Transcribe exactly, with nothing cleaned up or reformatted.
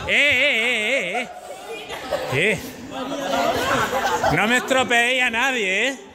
eh, eh, eh, eh. No me estropeéis a nadie, ¿eh?